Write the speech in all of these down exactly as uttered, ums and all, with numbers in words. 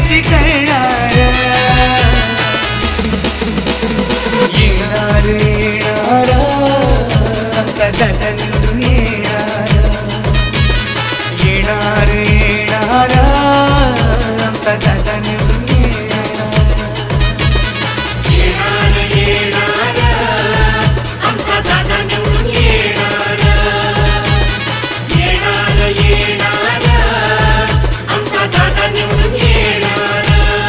त्याची करणार येणार येणार आमचा दादा निवडून येणार येणार येणार आमचा दादा निवडून येणार येणार येणार आमचा दादा निवडून येणार येणार येणार आमचा दादा निवडून येणार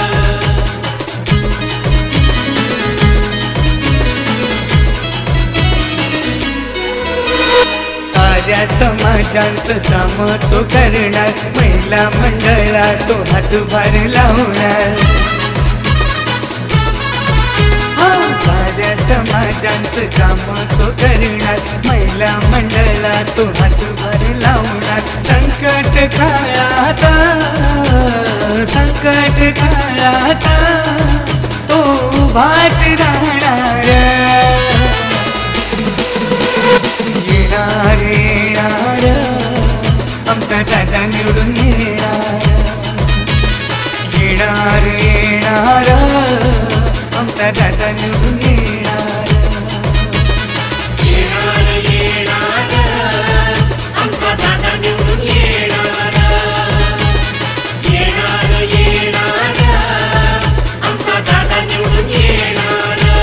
साऱ्या समाजांचं काम तो करणार महिला मंडळा तो हातभार लावणार साऱ्या समाजांचं काम तो करणार महिला मंडळा तो हातभार लावणार संकट काळात संकट काळात तो उभाच राहणार येणार येणार आमचा दादा निवडून येणार येणार येणार आमचा दादा निवडून येणार येणार येणार आमचा दादा निवडून येणार येणार येणार आमचा दादा निवडून येणार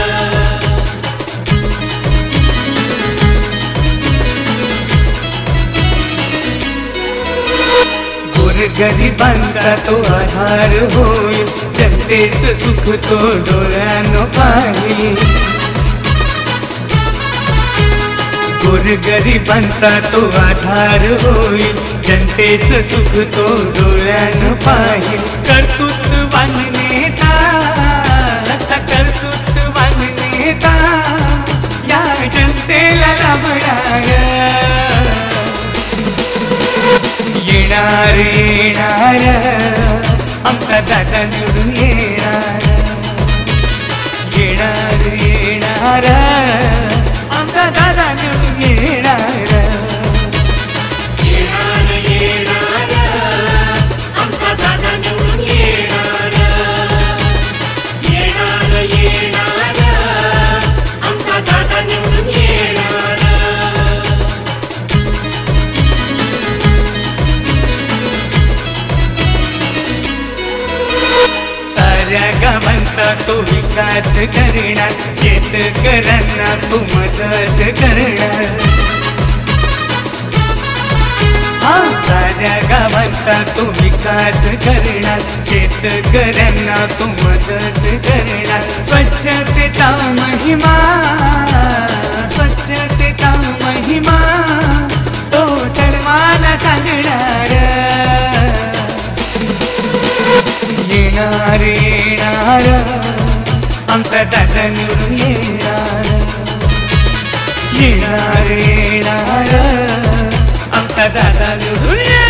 गोरगरिबांचा तो आधार होईल जनतेचं सुख तो डोळ्यानं पाहिल गोरगरिबांचा तो आधार होईल जनतेचं सुख तो डोळ्यानं पाहिल कर्तृत्ववान नेता असा कर्तृत्ववान नेता या जनतेला लाभणार येणार येणार आमचा दादा निवडून येणार येणार येणार आमचा दादा निवडून येणार येणार येणार आमचा दादा निवडून येणार येणार येणार आमचा दादा निवडून येणार साऱ्या गावांचा तो विकास करणार शेतकऱ्यांना तो मदत करणार हा साऱ्या गावांचा तो विकास करणार शेतकऱ्यांना तो मदत करणार स्वच्छतेचा महिमा स्वच्छतेचा महिमा तो सर्वांना सांगणार येणार येणार आमचा दादा निवडून येणार येणार येणार आमचा दादा निवडून येणार